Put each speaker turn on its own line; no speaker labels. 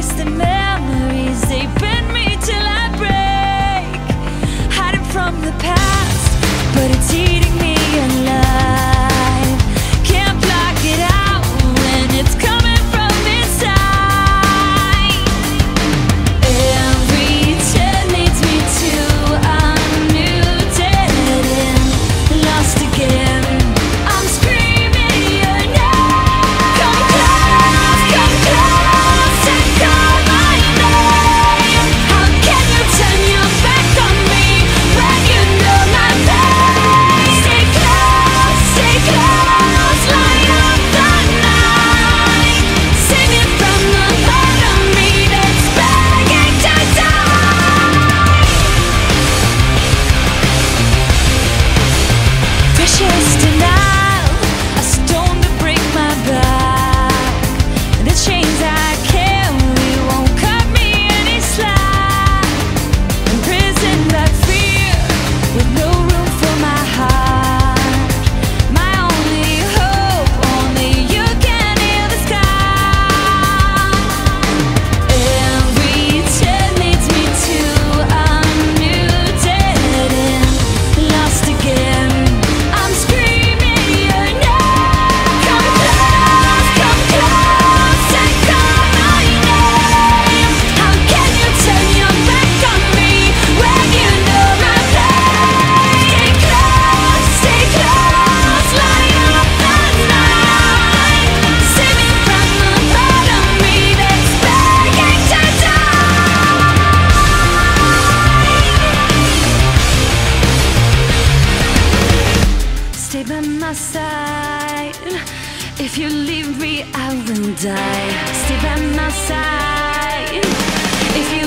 wasted memories, they bend me till I break. Hiding from the past, but it's eating me alive. Can't block it out when it's coming from inside. Every turn leads me to a new dead end. Lost again, I'm screaming your name. Come close and call my name. How can you turn your back on me when you know my pain? Stay close, light up the night. Save me from the part of me that's begging to die. Precious denial, a stone to break my back. The chains I carry won't cut me any slack. Imprisoned by fear, with no room for my heart. My only hope, only you can heal the sky. Every turn leads me to a new dead end. Lost again, I'm screaming your name. Come close and call my name. How can you turn your back on me when you know my pain? Stay close, light up the night. Save me from the part of me that's begging to die. Stay by my side. If you leave me, I will die. Stay by my side. If you